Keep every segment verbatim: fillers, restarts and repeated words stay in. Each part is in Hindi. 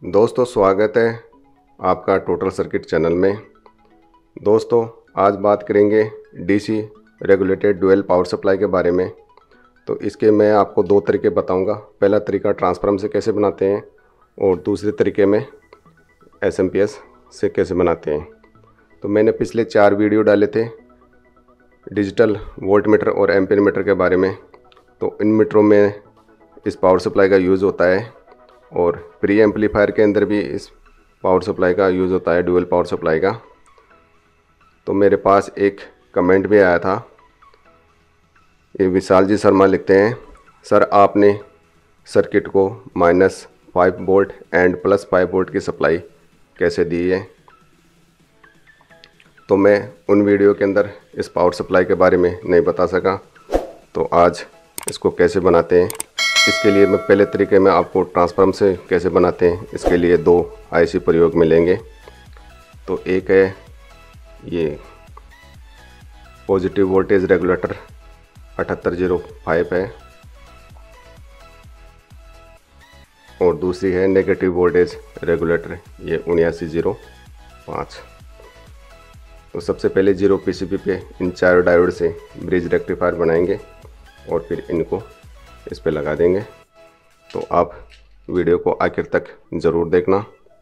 दोस्तों स्वागत है आपका टोटल सर्किट चैनल में। दोस्तों आज बात करेंगे DC regulated dual power supply के बारे में। तो इसके मैं आपको दो तरीके बताऊंगा। पहला तरीका ट्रांसफार्मर से कैसे बनाते हैं और दूसरे तरीके में एसएमपीएस से कैसे बनाते हैं। तो मैंने पिछले चार वीडियो डाले थे डिजिटल वोल्ट मीटर और एम्पीयर मीटर के बारे में। तो इन मीटरों में इस पावर सप्लाई का यूज़ होता है और प्री एम्पलीफायर के अंदर भी इस पावर सप्लाई का यूज़ होता है, डुअल पावर सप्लाई का। तो मेरे पास एक कमेंट भी आया था, ये विशाल जी शर्मा लिखते हैं, सर आपने सर्किट को minus five volt and plus five volt की सप्लाई कैसे दी है। तो मैं उन वीडियो के अंदर इस पावर सप्लाई के बारे में नहीं बता सका, तो आज इसको कैसे बनाते हैं। इसके लिए मैं पहले तरीके में आपको ट्रांसफार्मर से कैसे बनाते हैं, इसके लिए दो आईसी प्रयोग मिलेंगे। तो एक है ये पॉजिटिव वोल्टेज रेगुलेटर अठहत्तर जीरो फाइव है और दूसरी है नेगेटिव वोल्टेज रेगुलेटर ये उन्यासी जीरो पाँच। तो सबसे पहले जीरो पीसीबी पे इन चारों डायोड से ब्रिज रेक्टिफायर बनाएंगे और फिर इनको इस पे लगा देंगे। तो आप वीडियो को आखिर तक ज़रूर देखना।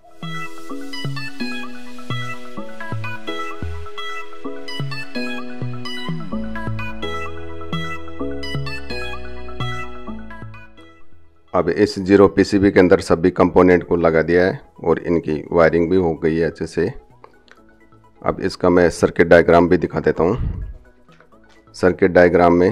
अब इस जीरो पीसीबी के अंदर सभी कंपोनेंट को लगा दिया है और इनकी वायरिंग भी हो गई है अच्छे से। अब इसका मैं सर्किट डायग्राम भी दिखा देता हूँ। सर्किट डायग्राम में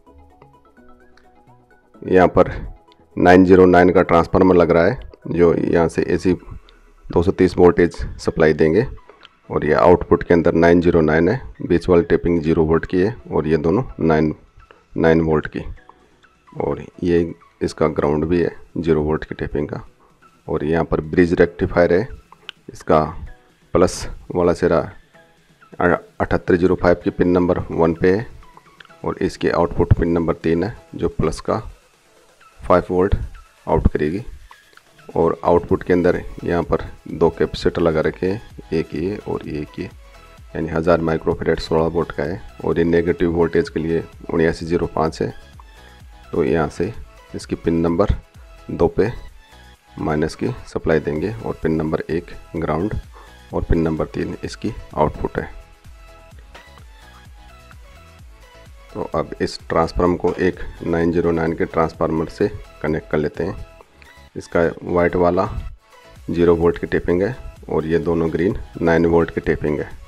यहाँ पर नौ सौ नौ का ट्रांसफार्मर लग रहा है जो यहाँ से एसी दो सौ तीस वोल्टेज सप्लाई देंगे और ये आउटपुट के अंदर नौ सौ नौ है, बीच वाली टेपिंग जीरो वोल्ट की है और ये दोनों नौ नौ वोल्ट की, और ये इसका ग्राउंड भी है जीरो वोल्ट की टेपिंग का। और यहाँ पर ब्रिज रेक्टिफायर है, इसका प्लस वाला सिरा अठहत्तर जीरो फाइव की पिन नंबर वन पे है और इसकी आउटपुट पिन नंबर तीन है जो प्लस का फाइव वोल्ट आउट करेगी। और आउटपुट के अंदर यहाँ पर दो कैपेसिटर लगा रखे हैं, एक ये और एक ये, यानी हज़ार माइक्रोफेरेड सोलह वोल्ट का है। और ये नेगेटिव वोल्टेज के लिए उन्यासी जीरो पाँच है। तो यहाँ से इसकी पिन नंबर दो पे माइनस की सप्लाई देंगे और पिन नंबर एक ग्राउंड और पिन नंबर तीन इसकी आउटपुट है। तो अब इस ट्रांसफार्मर को एक नौ सौ नौ के ट्रांसफार्मर से कनेक्ट कर लेते हैं। इसका वाइट वाला जीरो वोल्ट की टेपिंग है और ये दोनों ग्रीन नौ वोल्ट की टेपिंग है।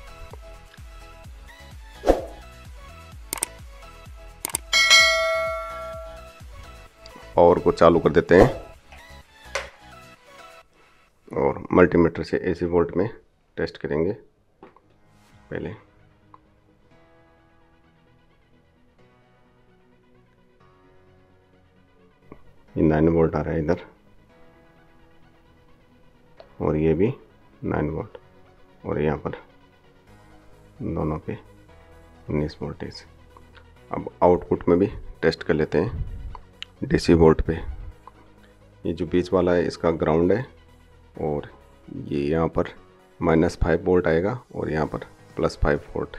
पावर को चालू कर देते हैं और मल्टीमीटर से एसी वोल्ट में टेस्ट करेंगे। पहले ये नाइन वोल्ट आ रहा है इधर और ये भी नाइन वोल्ट और यहाँ पर दोनों पे उन्नीस वोल्टेज। अब आउटपुट में भी टेस्ट कर लेते हैं डीसी वोल्ट पे। ये जो बीच वाला है इसका ग्राउंड है और ये यहाँ पर माइनस फाइव वोल्ट आएगा और यहाँ पर प्लस फाइव वोल्ट।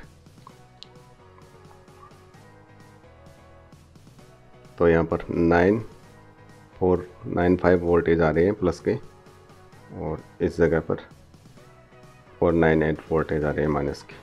तो यहाँ पर nine four nine five voltage आ रहे हैं प्लस के और इस जगह पर फोर नाइन एट वोल्टेज आ रहे हैं माइनस के।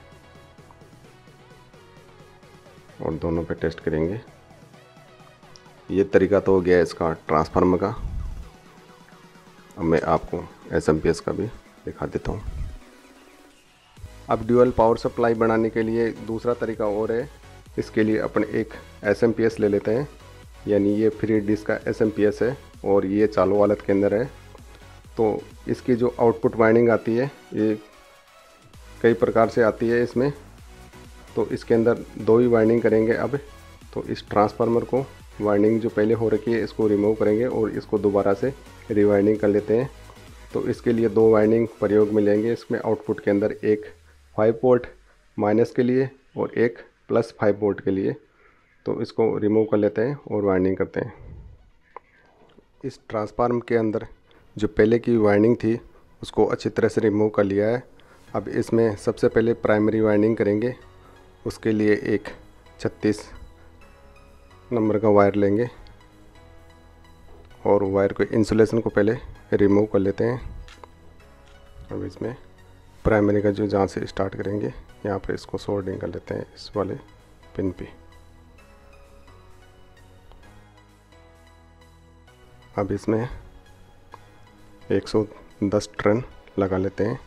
और दोनों पे टेस्ट करेंगे। ये तरीका तो हो गया इसका ट्रांसफार्मर का। अब मैं आपको एसएमपीएस का भी दिखा देता हूँ। अब ड्यूअल पावर सप्लाई बनाने के लिए दूसरा तरीका और है। इसके लिए अपन एक एसएमपीएस ले लेते हैं, यानी ये फ्री डिस्क का एसएमपीएस है और ये चालू हालत के अंदर है। तो इसकी जो आउटपुट वाइंडिंग आती है ये कई प्रकार से आती है इसमें। तो इसके अंदर दो ही वाइंडिंग करेंगे। अब तो इस ट्रांसफार्मर को वाइंडिंग जो पहले हो रखी है इसको रिमूव करेंगे और इसको दोबारा से रिवाइंडिंग कर लेते हैं। तो इसके लिए दो वाइंडिंग प्रयोग मिलेंगे इसमें आउटपुट के अंदर, एक फाइव वोल्ट माइनस के लिए और एक प्लस फाइव वोल्ट के लिए। तो इसको रिमूव कर लेते हैं और वाइंडिंग करते हैं। इस ट्रांसफार्मर के अंदर जो पहले की वाइंडिंग थी उसको अच्छी तरह से रिमूव कर लिया है। अब इसमें सबसे पहले प्राइमरी वाइंडिंग करेंगे। उसके लिए एक छत्तीस नंबर का वायर लेंगे और वायर को इंसुलेशन को पहले रिमूव कर लेते हैं। अब इसमें प्राइमरी का जो जहाँ से स्टार्ट करेंगे यहाँ पर इसको सोल्डिंग कर लेते हैं इस वाले पिन पे। अब इसमें एक सौ दस टर्न लगा लेते हैं।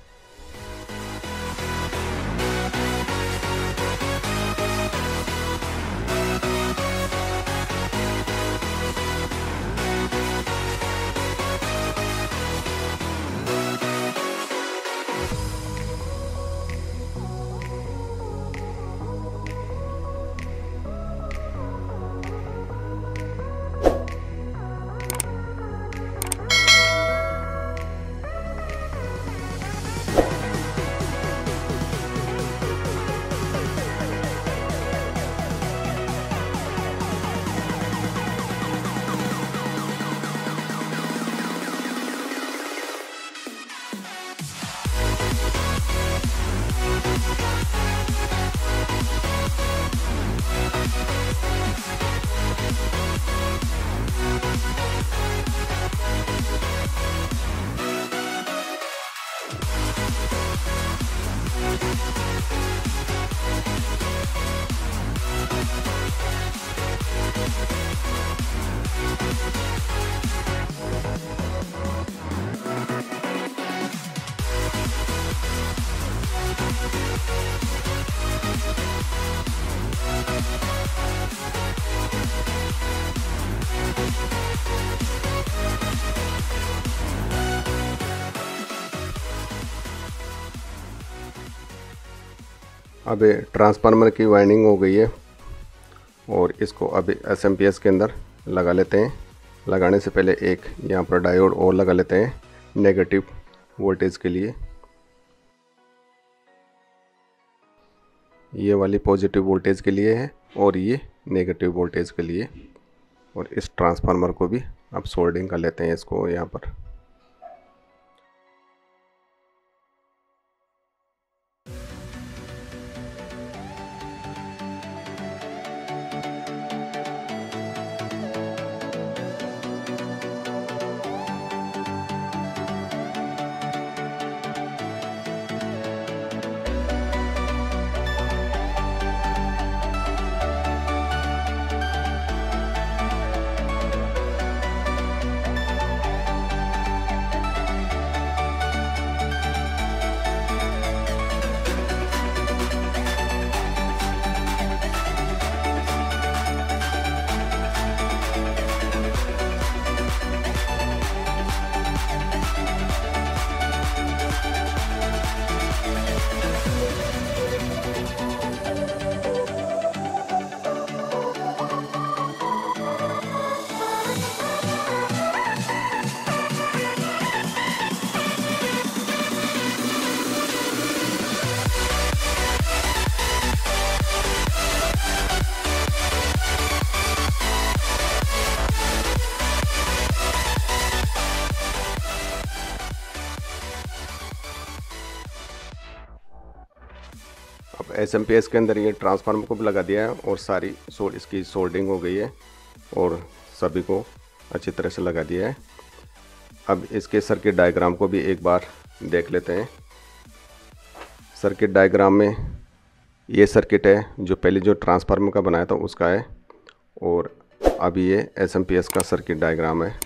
अब ट्रांसफार्मर की वाइंडिंग हो गई है और इसको अब एस एम पी एस के अंदर लगा लेते हैं। लगाने से पहले एक यहाँ पर डायोड और लगा लेते हैं नेगेटिव वोल्टेज के लिए। ये वाली पॉजिटिव वोल्टेज के लिए है और ये नेगेटिव वोल्टेज के लिए। और इस ट्रांसफार्मर को भी अब सोल्डिंग कर लेते हैं इसको यहाँ पर। अब एस एम पी एस के अंदर ये ट्रांसफार्मर को भी लगा दिया है और सारी सोल इसकी सोल्डिंग हो गई है और सभी को अच्छी तरह से लगा दिया है। अब इसके सर्किट डायग्राम को भी एक बार देख लेते हैं। सर्किट डायग्राम में ये सर्किट है जो पहले जो ट्रांसफार्मर का बनाया था उसका है और अभी ये एस एम पी एस का सर्किट डायग्राम है।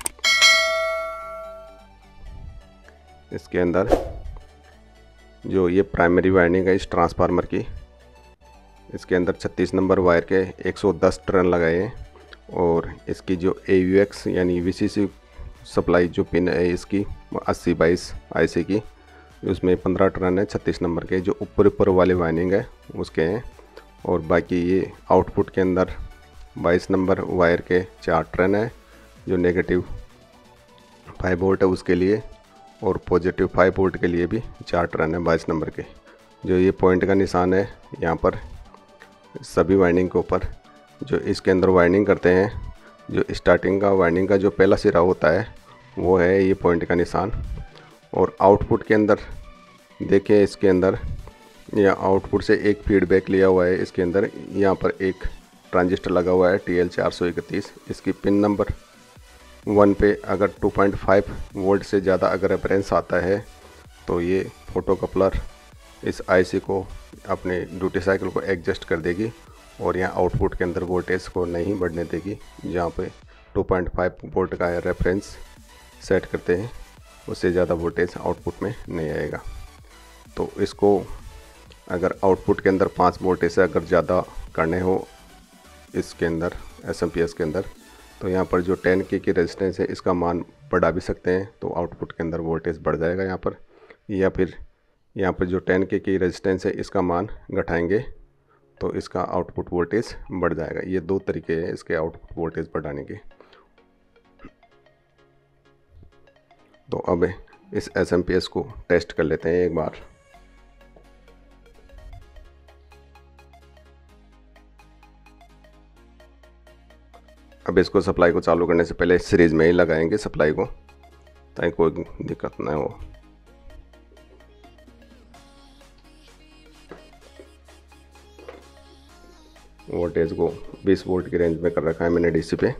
इसके अंदर जो ये प्राइमरी वाइंडिंग है इस ट्रांसफार्मर की, इसके अंदर छत्तीस नंबर वायर के एक सौ दस टर्न लगाए हैं और इसकी जो ए यू एक्स यानी वी सी सी सप्लाई जो पिन है इसकी अस्सी बाईस आई सी की, उसमें पंद्रह टर्न है छत्तीस नंबर के जो ऊपर ऊपर वाले वाइंडिंग है उसके हैं। और बाकी ये आउटपुट के अंदर बाईस नंबर वायर के चार टर्न है जो नेगेटिव फाइव वोल्ट है उसके लिए और पॉजिटिव फाइव वोल्ट के लिए भी चार टर्न है बाईस नंबर के। जो ये पॉइंट का निशान है यहाँ पर सभी वाइंडिंग के ऊपर जो इसके अंदर वाइंडिंग करते हैं, जो स्टार्टिंग का वाइंडिंग का जो पहला सिरा होता है वो है ये पॉइंट का निशान। और आउटपुट के अंदर देखिए, इसके अंदर या आउटपुट से एक फीडबैक लिया हुआ है। इसके अंदर यहाँ पर एक ट्रांजिस्टर लगा हुआ है टी एल चार सौ इकतीस। इसकी पिन नंबर वन पे अगर टू पॉइंट फाइव वोल्ट से ज़्यादा अगर रेफरेंस आता है तो ये फोटो कपलर इस आईसी को अपने ड्यूटी साइकिल को एडजस्ट कर देगी और यहाँ आउटपुट के अंदर वोल्टेज को नहीं बढ़ने देगी। जहाँ पे टू पॉइंट फाइव वोल्ट का रेफरेंस सेट करते हैं उससे ज़्यादा वोल्टेज आउटपुट में नहीं आएगा। तो इसको अगर आउटपुट के अंदर पाँच वोल्टेज से अगर ज़्यादा करने हो इसके अंदर एस एम पी एस के अंदर, तो यहाँ पर जो टेन के की रेजिस्टेंस है इसका मान बढ़ा भी सकते हैं, तो आउटपुट के अंदर वोल्टेज बढ़ जाएगा यहाँ पर। या फिर यहाँ पर जो टेन के की रेजिस्टेंस है इसका मान घटाएंगे तो इसका आउटपुट वोल्टेज बढ़ जाएगा। ये दो तरीके हैं इसके आउटपुट वोल्टेज बढ़ाने के। तो अब इस एस एम पी एस को टेस्ट कर लेते हैं एक बार। अब इसको सप्लाई को चालू करने से पहले सीरीज में ही लगाएंगे सप्लाई को, ताकि कोई दिक्कत ना हो। वोल्टेज को बीस वोल्ट की रेंज में कर रखा है मैंने डीसी पे।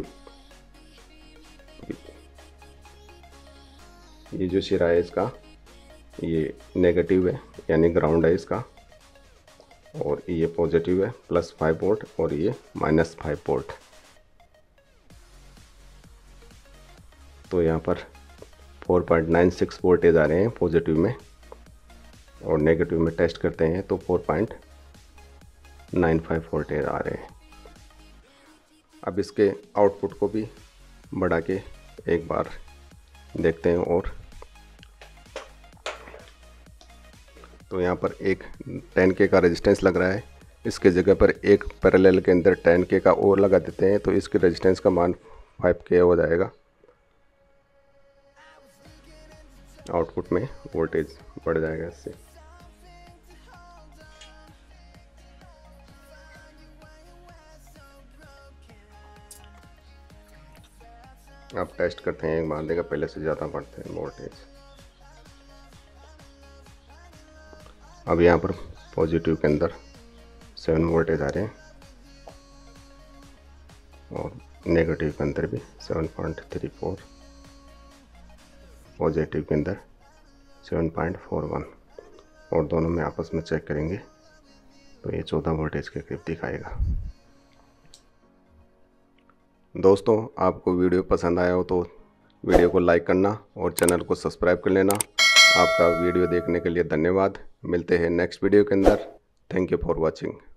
ये जो सिरा है इसका ये नेगेटिव है, यानी ग्राउंड है इसका, और ये पॉजिटिव है प्लस फाइव वोल्ट, और ये माइनस फाइव वोल्ट। तो यहाँ पर four point nine six voltage आ रहे हैं पॉजिटिव में, और नेगेटिव में टेस्ट करते हैं तो four point nine five voltage आ रहे हैं। अब इसके आउटपुट को भी बढ़ा के एक बार देखते हैं। और तो यहाँ पर एक टेन के का रेजिस्टेंस लग रहा है, इसके जगह पर एक पैरेलल के अंदर टेन के का और लगा देते हैं तो इसके रेजिस्टेंस का मान फाइव के हो जाएगा। आउटपुट में वोल्टेज बढ़ जाएगा इससे। अब टेस्ट करते हैं एक बार, देखा पहले से ज़्यादा बढ़ते हैं वोल्टेज। अब यहाँ पर पॉजिटिव के अंदर सेवन वोल्टेज आ रहे हैं और नेगेटिव के अंदर भी seven point three four, positive के अंदर सेवन पॉइंट फोर वन, और दोनों में आपस में चेक करेंगे तो ये चौदह वोल्टेज के करीब दिखाएगा। दोस्तों, आपको वीडियो पसंद आया हो तो वीडियो को लाइक करना और चैनल को सब्सक्राइब कर लेना। आपका वीडियो देखने के लिए धन्यवाद। मिलते हैं नेक्स्ट वीडियो के अंदर। Thank you for watching.